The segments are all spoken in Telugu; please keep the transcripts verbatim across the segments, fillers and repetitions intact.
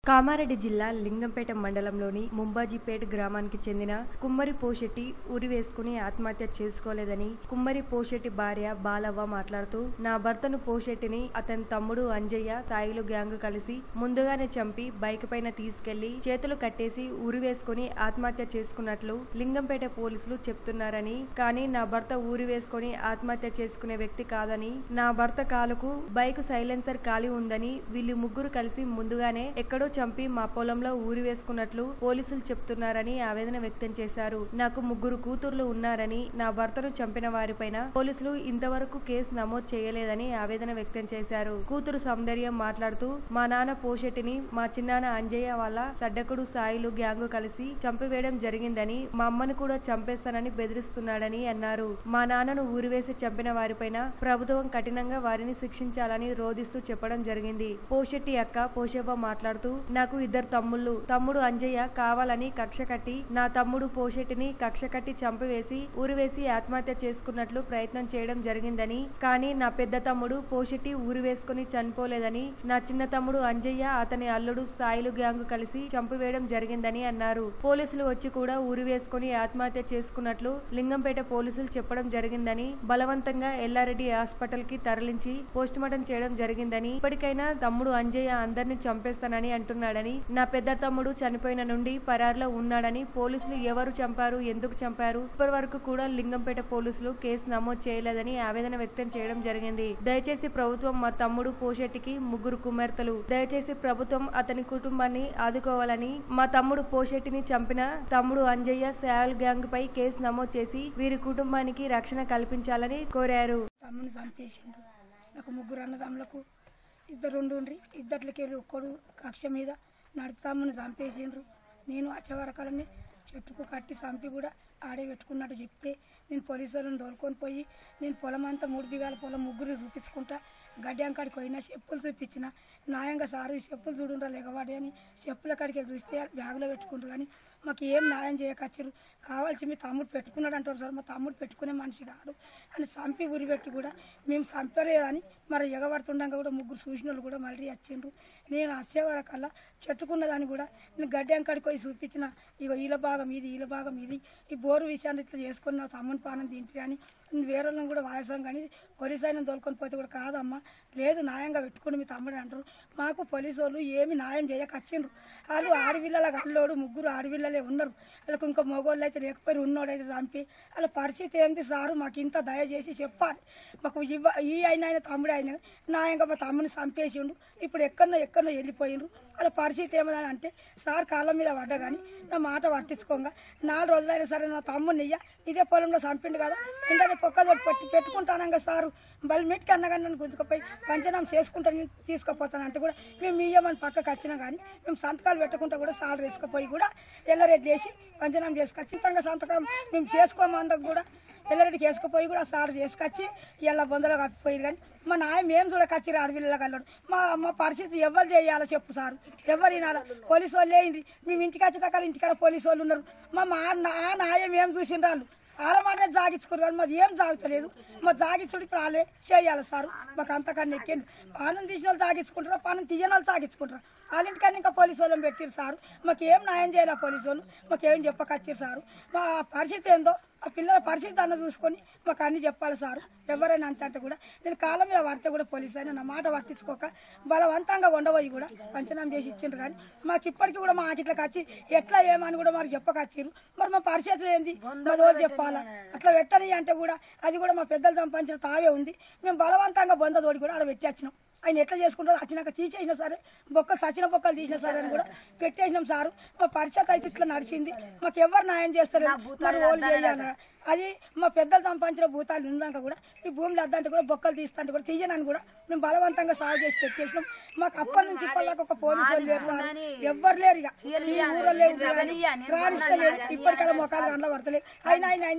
కామారెడ్డి జిల్లా లింగంపేట మండలంలోని ముంబాజీపేట గ్రామానికి చెందిన కుమ్మరి పోషెట్టి ఉరి వేసుకుని ఆత్మహత్య చేసుకోలేదని కుమ్మరి పోషెట్టి భార్య బాలవ్వ మాట్లాడుతూ, నా భర్తను పోషెట్టిని అతని తమ్ముడు అంజయ్య సాయిలు గ్యాంగ్ కలిసి ముందుగానే చంపి బైక్ పైన తీసుకెళ్లి చేతులు కట్టేసి ఉరి వేసుకుని ఆత్మహత్య చేసుకున్నట్లు లింగంపేట పోలీసులు చెప్తున్నారని, కానీ నా భర్త ఊరి వేసుకుని ఆత్మహత్య చేసుకునే వ్యక్తి కాదని, నా భర్త కాలుకు బైక్ సైలెన్సర్ ఖాళీ ఉందని వీళ్ళు ముగ్గురు కలిసి ముందుగానే ఎక్కడో చంపి మా పొలంలో ఊరి వేసుకున్నట్లు పోలీసులు చెప్తున్నారని ఆవేదన వ్యక్తం చేశారు. నాకు ముగ్గురు కూతుర్లు ఉన్నారని, నా భర్తను చంపిన వారిపైన పోలీసులు ఇంతవరకు కేసు నమోదు చేయలేదని ఆవేదన వ్యక్తం చేశారు. కూతురు సౌందర్యం మాట్లాడుతూ, మా నాన్న పోషెట్టిని మా చిన్నాన్న అంజయ్య వాళ్ళ సడ్డకుడు సాయిలు గ్యాంగు కలిసి చంపివేయడం జరిగిందని, మా అమ్మను కూడా చంపేస్తానని బెదిరిస్తున్నాడని అన్నారు. మా నాన్నను ఊరివేసి చంపిన వారిపైన ప్రభుత్వం కఠినంగా వారిని శిక్షించాలని రోధిస్తూ చెప్పడం జరిగింది. పోషెట్టి అక్క పోషవ్వ మాట్లాడుతూ, నాకు ఇద్దరు తమ్ముళ్ళు, తమ్ముడు అంజయ్య కావాలని కక్ష కట్టి నా తమ్ముడు పోషెట్టిని కక్ష కట్టి చంపివేసి ఊరివేసి ఆత్మహత్య చేసుకున్నట్లు ప్రయత్నం చేయడం జరిగిందని, కానీ నా పెద్ద తమ్ముడు పోషెట్టి ఊరి వేసుకుని చనిపోలేదని, నా చిన్న తమ్ముడు అంజయ్య అతని అల్లుడు సాయిలు గ్యాంగు కలిసి చంపివేయడం జరిగిందని అన్నారు. పోలీసులు వచ్చి కూడా ఊరి వేసుకుని ఆత్మహత్య చేసుకున్నట్లు లింగంపేట పోలీసులు చెప్పడం జరిగిందని, బలవంతంగా ఎల్లారెడ్డి హాస్పిటల్ కి తరలించి పోస్టుమార్టం చేయడం జరిగిందని, ఇప్పటికైనా తమ్ముడు అంజయ్య అందరినీ చంపేస్తానని అంటున్నాడని, నా పెద్ద తమ్ముడు చనిపోయిన నుండి పరారులో ఉన్నాడని, పోలీసులు ఎవరు చంపారు, ఎందుకు చంపారు, ఇప్పటి వరకు కూడా లింగంపేట పోలీసులు కేసు నమోదు చేయలేదని ఆవేదన వ్యక్తం చేయడం జరిగింది. దయచేసి ప్రభుత్వం మా తమ్ముడు పోషెట్టికి ముగ్గురు కుమార్తెలు, దయచేసి ప్రభుత్వం అతని కుటుంబాన్ని ఆదుకోవాలని, మా తమ్ముడు పోషెట్టిని చంపిన తమ్ముడు అంజయ్య సాయల్ గ్యాంగ్ పై కేసు నమోదు చేసి వీరి కుటుంబానికి రక్షణ కల్పించాలని కోరారు. తమ్ముని చంపేసిండు. నాకు ముగ్గురు అన్నదమ్ములకు ఇద్దరు ఉండ్రి, ఇద్దట్లకి ఒక్కడు కక్ష మీద నడుపుతామని చంపేసిండ్రు. నేను వచ్చేవరకాలని చెట్టుకు కట్టి చంపి కూడా ఆడే పెట్టుకున్నట్టు చెప్తే, నేను పోలీసు వాళ్ళని తోలుకొని పోయి నేను పొలం అంతా మూడు దిగాల పొలం ముగ్గురు చూపించుకుంటా గడ్డి కాడికి పోయినా చెప్పులు చూపించిన, న్యాయంగా సారు ఈ చెప్పులు చూడుండ్రా లేకవాడి అని చెప్పుల కాడికి చూస్తే బ్యాగులో పెట్టుకుంటారు. కానీ మాకు ఏం న్యాయం చేయకచ్చారు. కావాల్సి మీ తమ్ముడు పెట్టుకున్నాడు అంటారు సార్, మా తమ్ముడు పెట్టుకునే మనిషి కాదు అని చంపి ఉరి పెట్టి కూడా మేము చంపలేదని మరి ఎగబడుతుండగా కూడా ముగ్గురు చూసిన వాళ్ళు కూడా మళ్ళీ వచ్చిండ్రు. నేను వచ్చేవరకల్లా చెట్టుకున్నదాన్ని కూడా నేను గడ్డి అంకాడికి పోయి చూపించిన, ఇక ఈల భాగం ఇది ఈల భాగం ఇది ఈ బోరు విషయాన్ని ఇట్లా చేసుకుని నా తమ్ముని పానం తింటే అని వేరే వాళ్ళని కూడా వాయసం కానీ పోలీసు ఆయన తోలుకొని పోతే కూడా కాదమ్మా లేదు న్యాయంగా పెట్టుకుని మీ తమ్ముడు అంటారు. మాకు పోలీసు వాళ్ళు ఏమి న్యాయం చేయకచ్చిండ్రు. వాళ్ళు ఆడపిల్లలకు అల్లోడు ముగ్గురు ఆడపిల్లలే ఉన్నారు, వాళ్ళకు ఇంకా మగోళ్ళు అయితే లేకపోయి ఉన్నోడైతే చంపి వాళ్ళ పరిస్థితి ఏంటి సారు మాకు ఇంత దయచేసి చెప్పాలి. మాకు ఇవ్వ ఈ అయిన ఆయన తమ్ముడు అయినా న్యాయంగా మా తమ్ముని చంపేసిండు, ఇప్పుడు ఎక్కడో ఎక్కడో వెళ్ళిపోయిండ్రు. వాళ్ళ పరిస్థితి ఏమని అంటే సార్ కాళ్ళ మీద పడ్డా కానీ నా మాట పట్టించుకోగా నాలుగు రోజులైనా సరే నా తమ్ముడిని ఇయ్య ఇదే పొలంలో చంపిండు కదా ఇంకా పొక్కదోటి పట్టి పెట్టుకుంటానంగా సారు బలి మెట్కి అన్నగాని నన్ను గుంజుకపోయి పంచనామా చేసుకుంటాను తీసుకుపోతాను అంటే కూడా మేము ఇయ్యమని పక్కకు వచ్చినా కానీ మేము సంతకాలు పెట్టకుండా కూడా సార్ వేసుకుపోయి కూడా ఎల్లరెడ్డి వేసి పంచనామా చేసి ఖచ్చితంగా సంతకం మేము చేసుకోమందుకు కూడా ఎల్లరెడ్డికి వేసుకుపోయి కూడా సార్ చేసుకొచ్చి ఇలా బొందలో కప్పిపోయి కానీ మా నాయ మేము చూడకొచ్చి ఆడపిల్లలకు అన్నాడు. మా మా పరిస్థితి ఎవరు చేయాలో చెప్పు సారు, ఎవరు వినాలా? పోలీసు వాళ్ళు వేయింది మేము ఇంటికి వచ్చేటక్కడ ఇంటికాడ పోలీసు వాళ్ళు ఉన్నారు. మా మా నా నాయం ఏం చూసిండ్రు వాళ్ళు వాళ్ళ మాట జాగించుకోరు కానీ మాది ఏం జాగుతలేదు. మా జాగించుడు ఇప్పుడు వాళ్ళే చేయాలి సారు. మాకు అంతకన్నా ఎక్కింది పానం తీసిన వాళ్ళు జాగించుకుంటారు, పానం తీయని వాళ్ళు జాగించుకుంటారు. వాళ్ళ ఇంటికన్నా ఇంకా పోలీసు వాళ్ళని పెట్టిరు సారు. మాకు ఏం న్యాయం చేయాలి పోలీసు వాళ్ళు, మాకేం చెప్పకొచ్చారు సారు. మా పరిస్థితి ఏందో ఆ పిల్లల పరిస్థితి అన్న చూసుకొని మాకు అన్ని చెప్పాలి సారు. ఎవరైనా అంత అంటే కూడా నేను కాళ్ళ మీద పడితే కూడా పోలీసు అయినా నా మాట పట్టించుకోక బలవంతంగా ఉండబోయి కూడా పంచనామా చేసి ఇచ్చిండ్రు. కానీ మాకు ఇప్పటికీ కూడా మాకు ఇట్లా వచ్చి ఎట్లా ఏమని కూడా మాకు చెప్పకొచ్చిర్రు. మరి మా పరిస్థితులు ఏంది మా రోజు చెప్పాలా? అట్లా పెట్టని అంటే కూడా అది కూడా మా పెద్దలు సంపాదించిన తావే ఉంది. మేము బలవంతంగా బొంద తోడి కూడా అలా పెట్టి వచ్చినాం. ఆయన ఎట్లా చేసుకుంటారో వచ్చినాక తీసేసినా సరే బొక్కలు సచిన బొక్కలు తీసినా సరే అని కూడా పెట్టేసినాం సారు. మా పరిస్థితి అయితే ఇట్లా నడిచింది. మాకు ఎవరు న్యాయం చేస్తారు మరి ఓళ్ళు చేయాలి. అది మా పెద్దలు సంపాదించిన భూతాలు ఉన్నాక కూడా ఈ భూమిలో అద్దంటే కూడా బొక్కలు తీస్తుంటే కూడా తీయనని కూడా మేము బలవంతంగా సాగు చేసి పెట్టేసినాం. మాకు అప్పటి నుంచి ఇప్పటిలాగా ఒక పోలీసు వాళ్ళు లేరు సార్, ఎవ్వరు లేరు. ఇక ఈ ఊరో లేరు రాణిస్తలేడు, ఇప్పటికల్లా మొక్కలు అందులో పడతలేదు. అయినా ఆయన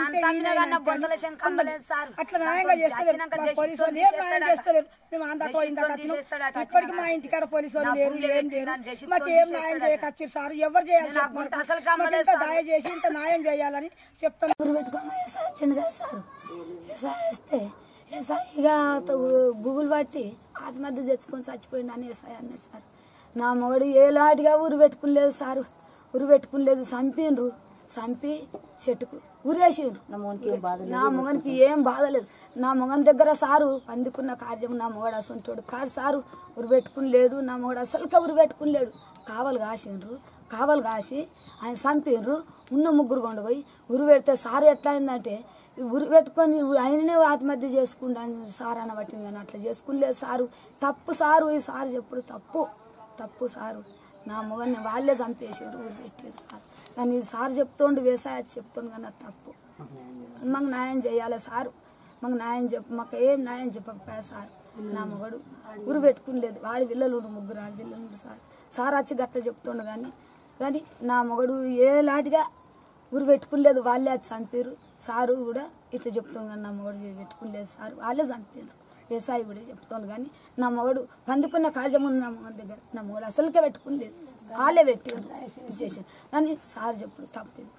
అట్లా న్యాయంగా చేస్తలేరు పోలీసు వాళ్ళు, ఏం న్యాయం చేస్తలేరు. మేము అందాకో ఇందాక ఇప్పటికి మా ఇంటికాడ పోలీసు వాళ్ళు లేరు, ఏం లేరు. మాకు ఏం న్యాయం చేయకొచ్చారు సార్, ఎవరు చేయాలి ఇంత దయ చేసి ఇంత న్యాయం చేయాలని చెప్తాను. వచ్చింది కదా సార్ వేస్తే ఎస్ఐ ఇక గూగుల్ బట్టి ఆత్మహత్య తెచ్చుకొని చచ్చిపోయిండు అని ఎస్ఐ అన్నాడు సార్. నా మొగడు ఏలాంటిగా ఊరు పెట్టుకునిలేదు సారు, ఊరు పెట్టుకునిలేదు, చంపిండ్రు, చంపి చెట్టుకు ఊరేసిండ్రు. నా మొగనికి ఏం బాధ లేదు. నా మొగన్ దగ్గర సారు పందుకున్న కార్యం నా మొగడు అసంటోడు కాదు సారు, ఊరు పెట్టుకుని లేడు. నా మొగడు అసలుగా ఊరు పెట్టుకుని లేడు. కావలు కాసిండ్రు, కావలు కాసి ఆయన చంపిండ్రు. ఉన్న ముగ్గురు కొండ పోయి ఉరి పెడితే సారు ఎట్లా అయిందంటే ఉరి పెట్టుకొని ఆయననే ఆత్మహత్య చేసుకుంటాను సార్ అనబట్టింది, కానీ అట్లా చేసుకునిలేదు సారు. తప్పు సారు, ఈ సారు చెప్పుడు తప్పు, తప్పు సారు. నా మొగన్ని వాళ్ళే చంపేసారు, ఊరు పెట్టారు సార్. కానీ ఈ సారు చెప్తుండు, వ్యవసాయం చెప్తుండు, కానీ అది తప్పు. మాకు న్యాయం చేయాలి సారు, మాకు న్యాయం చెప్ప మాకు ఏం న్యాయం చెప్పకపోయా సార్. నా మొగడు ఊరు పెట్టుకునిలేదు, వాడి పిల్లలు ముగ్గురు వాడి పిల్లలు సార్. సార్ వచ్చి గట్ట చెప్తుండు, కానీ కానీ నా మొగడు ఏలాంటిగా ఊరు పెట్టుకునిలేదు, వాళ్ళే అది చంపారు. సారు కూడా ఇట్లా చెప్తాను, కానీ నా మొగడు పెట్టుకునిలేదు సార్, వాళ్ళే చంపారు. వ్యవసాయి కూడా చెప్తాను, కానీ నా మొగడు పందుకున్న కాజం ఉంది నా మొగడు దగ్గర. నా మొగడు అసలుకే పెట్టుకునిలేదు, వాళ్ళే పెట్టారు చేసాను. కానీ సార్ చెప్పుడు తప్పలేదు.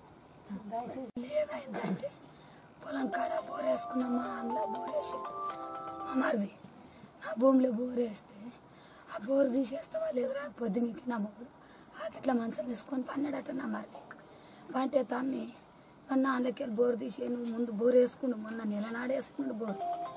ఏమైందంటే పొలం కాడ బోరేసుకున్నామా, అందులో బోరేసాడు మా మరిది. నా భూమిలో బోరేస్తే ఆ బోరు తీసేస్తావా లేదురా పొద్దు మీకు నా మొగడు ఇట్లా మంచం వేసుకొని పన్నాడట నా మరిది. పంటే తమ్మి అన్న అందుకెళ్ళి బోరు తీసే, నువ్వు ముందు బోరు వేసుకుండు, మొన్న నెలనాడు వేసుకుండు బోరు,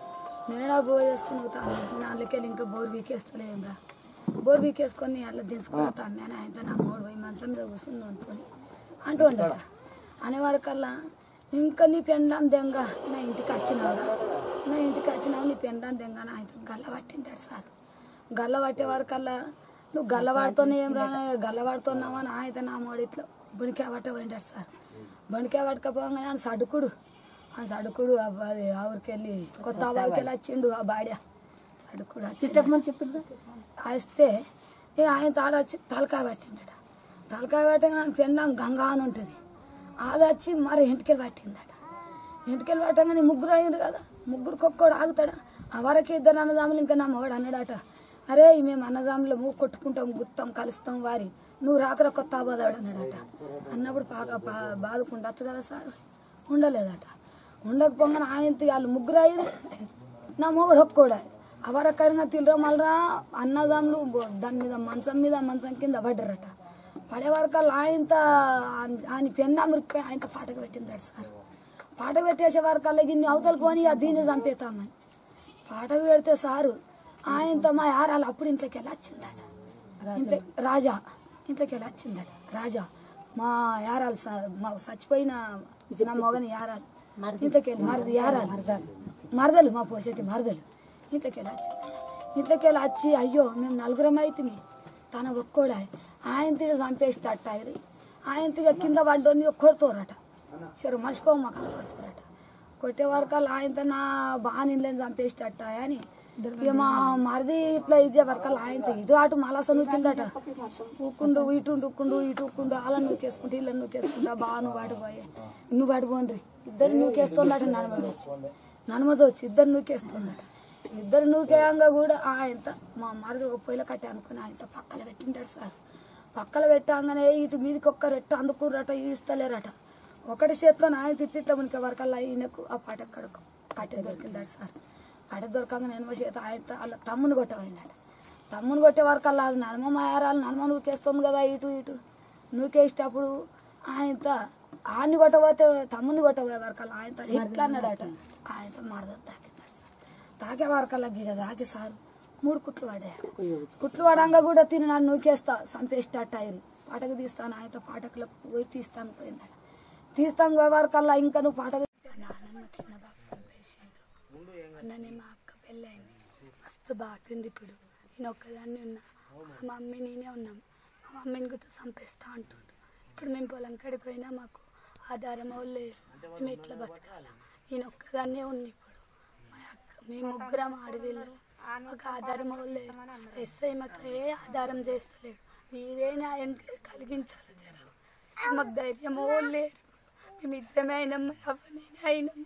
నెలనా బోరు వేసుకుని తమ్మి నాళ్ళకెళ్ళి ఇంకా బోరు వీకేస్తలేం రా, బోరు వీకేసుకొని అట్లా దించుకుని తమ్మి అని ఆయన నా మూడు పోయి మంచం మీద కూర్చుంది అనుకొని అంటూ ఉండట. అనేవారికల్లా ఇంకా నీ పెండాం దెంగ నా ఇంటికి వచ్చినావు, నా ఇంటికి వచ్చినావు నీ పెండాం దెంగ అని ఆయన గల్ల పట్టింటాడు సార్. గల్ల పట్టే వరకల్లా నువ్వు గల్లవాడుతోనే ఏం రా, గల్లవాడుతున్నావు అని ఆయన నా మూడు ఇట్లా బొనికా పట్ట పోయింటాడు సార్. బొనికా పట్టకపోగానే ఆయన సడుకుడు, ఆ సడుకుడు అది ఆవిరికి వెళ్ళి కొత్త ఆవిరికి వెళ్ళి వచ్చిండు ఆ బాడ్య సడుకుడు వచ్చి చెప్పిండు. వస్తే ఇక ఆయన తాడ వచ్చి తలకాయ పట్టిండట. తలకాయ పట్టగా పెండాం గంగా అని ఉంటుంది, అది వచ్చి మరి ఇంటికెళ్ళి పట్టిందట. ఇంటికెళ్ళి పట్టగానే ముగ్గురు అయ్యారు కదా, ముగ్గురికి ఒక్కడు ఆగుతాడా? ఆ వరకు ఇద్దరు అన్నదాములు ఇంకా నా మొగడు అన్నాడట, అరే మేము అన్నదాములు మూగు కొట్టుకుంటాం, గుత్తాం, కలుస్తాం వారి, నువ్వు రాకరా కొత్త ఆబాదాడు అన్నాడట. అన్నప్పుడు బాగా బా బాదుకుండొచ్చు కదా సార్, ఉండలేదట. ఉండకపోగానే ఆయన వాళ్ళు ముగ్గురు అయ్యారు, నా మొగడు ఒక్కోడా అవరకరంగా తినరా మళ్ళరా అన్నదాములు దాని మీద మంచం మీద మంచం కింద పడ్డారట. పడే వరకు ఆయన ఆయన పెన్న మురికిపోయి ఆయన పాటకు పెట్టిందాడు సార్. పాటకు పెట్టేసే వరకు గిన్ని అవతల పోని దీన్ని చంపేతామని పాటకు పెడితే సారు ఆయనతో మా యారాలు అప్పుడు ఇంట్లోకి వెళ్ళి వచ్చిందట. ఇంట్లో రాజా ఇంట్లోకి వెళ్ళి వచ్చిందట. రాజా మా యారాలు మా చచ్చిపోయిన నా మొగని యారాలు ఇంట్లోకి వెళ్ళి మరది యారాలు మరదలు మా పోసేటి మరదలు ఇంట్లోకి వెళ్ళి వచ్చింది. ఇంట్లోకి వెళ్ళి వచ్చి అయ్యో మేము నలుగురం అవుతుంది, తన ఒక్కోడా ఆయన తిరిగి చంపేసేటట్టు అయ్యి ఆయన తిరిగి కింద పడ్డోని కొడుతారట. సరే మనిషికో మాకు కొడుతారట. కొట్టే వరకు ఆయనతో నా బాగా నిందని చంపేసేటట్ట అని ఇక మా మరిది ఇట్లా ఇచ్చే వరకు ఆయనతో ఇటు అటు మలాస నూకిందట. ఊక్కుండు ఇటు ఉక్కుండు ఇటు ఉక్కుండు అలా నూకేసుకుంటూ ఇలా నూకేసుకుంటా బాగా నువ్వు వాడిపోయే నువ్వు వాడిపోండ్రి ఇద్దరు నూకేస్తుందట. ననుమది వచ్చి ననుమది వచ్చి ఇద్దరు నూకేస్తుందట. ఇద్దరు నూకేయంగా కూడా ఆయనతో మా మరిది ఒక పొయ్యిల కట్టే అనుకుని ఆయనతో పక్కన పెట్టింటాడు సార్. పక్కన పెట్టంగానే ఇటు మీదకి ఒక్క రెట్ట అందుకుర్రట, ఈడుస్తలేరట. ఒకటి చేత్తో ఆయన తిట్టిట్ల మునికే వరకల్లా ఈయనకు ఆ పాట కడుకు కట్టె దొరికిందాడు సార్. కట్టె దొరకంగా నేను చేత ఆయన వాళ్ళ తమ్ముని కొట్టబోయినాడు. తమ్ముని కొట్టే వరకల్లా అది నడమ మాయారాలు నడమ నూకేస్తుంది కదా ఇటు ఇటు నూకేసేటప్పుడు ఆయనతో ఆయన్ని కొట్టబోతే తమ్ముని కొట్టబోయే వరకల్లా ఆయనతో ఎట్లా అన్నాడట. ఆయనతో మరద తాకిందాడు సార్. తాకే వరకల్లా గిడ తాకి సార్ మూడు కుట్లు పడాడు. కుట్లు పడంగా కూడా తిని నన్ను నూకేస్తా చంపేసేటట్టు అయ్యి పాటకు తీస్తాను ఆయనతో పాటకులకు పోయి తీస్తాను పోయిందట. తీస్తాం వరకల్లా ఇంకా నువ్వు పాట నాన్న చిన్న బాబు చంపేసిండు. మొన్ననే మా అక్క పెళ్ళి అయింది, మస్తు బాగుంది. ఇప్పుడు నేను ఒక్కదాన్ని ఉన్నా, మా మమ్మీ నేనే ఉన్నాం. మా మమ్మీని గుర్తు చంపేస్తా అంటుండు. ఇప్పుడు మేము పొలం కాడికి పోయినా మాకు ఆధారం వాళ్ళు లేరు, మేము ఎట్లా బతకాల? నేను ఒక్కదాన్నే ఉన్నా. ఇప్పుడు మా అక్క మేము ముగ్గురం ఆడవిళ్ళు, మాకు ఆధారం వాళ్ళు లేరు. ఎస్ఐ మాకు ఏ ఆధారం చేస్తలేడు. మీరే న్యాయం కలిగించాలి జర, మాకు ధైర్యం వాళ్ళు లేరు. మేము ఇద్దరమే అయినాం, అవన్నీ అయినాం,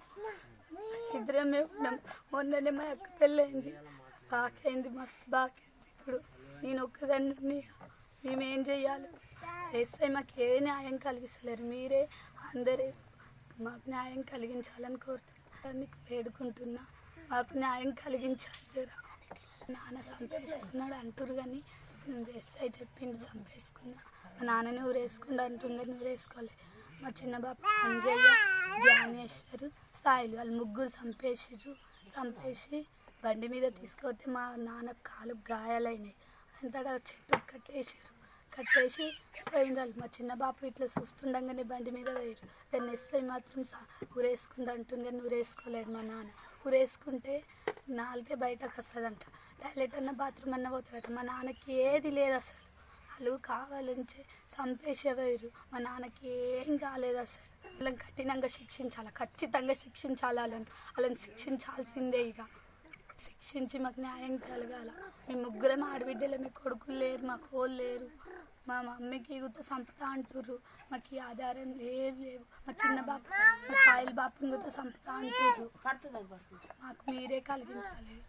ఇద్దరమే ఉన్నాం. మొన్ననే మా అక్క పెళ్ళయింది, బాగైంది, మస్తు బాగైంది. ఇప్పుడు నేను ఒక్కదాన్ని, మేమేం చెయ్యాలి? ఎస్ఐ మాకు ఏ న్యాయం కలిగిస్తలేరు. మీరే అందరూ మాకు న్యాయం కలిగించాలని కోరుతున్నాను, వేడుకుంటున్నా. మాకు న్యాయం కలిగించాలి జర. నాన్న సంతోషిస్తున్నాడు అంటారు కానీ ఎస్ఐ చెప్పిండు చంపేసుకున్నా, మా నాన్నని ఊరేసుకుండా అంటుండే ఊరేసుకోలే. మా చిన్న బాబు అంజయ్య, జ్ఞానేశ్వరు, సాయిలు వాళ్ళు ముగ్గురు చంపేసిర్రు. చంపేసి బండి మీద తీసుకుపోతే మా నాన్న కాలు గాయాలైనాయి. అంతటా చెట్టు కట్టేసారు. కట్టేసి పోయిన వాళ్ళు మా చిన్న బాబు ఇట్లా చూస్తుండగానే బండి మీద పోయారు. దాన్ని ఎస్ఐ మాత్రం ఊరేసుకుంటూ అంటుండే ఊరేసుకోలేడు మా నాన్న. ఊరేసుకుంటే నాలుగే బయటకు వస్తుందంట, టాయిలెట్ అన్న బాత్రూమ్ అన్న పోతాడట. మా నాన్నకి ఏది లేదు అసలు. వాళ్ళు కావాలంటే చంపేసేవారు. మా నాన్నకి ఏం కాలేదు అసలు. వాళ్ళని కఠినంగా శిక్షించాలి, ఖచ్చితంగా శిక్షించాలి. వాళ్ళని వాళ్ళని శిక్షించాల్సిందే. ఇక శిక్షించి మాకు న్యాయం కలగాల. మేము ముగ్గురం ఆడబిడ్డలే, మీ కొడుకులు లేరు, మాకు వాళ్ళు లేరు. మా మమ్మీకి గుత్త సంపద అంటుర్రు, మాకు ఈ ఆధారం ఏం లేవు. మా చిన్న బాబు మా సాయిల్ బాపుని గుత్త సంపద అంటుర్రు. మాకు మీరే కలిగించాలి.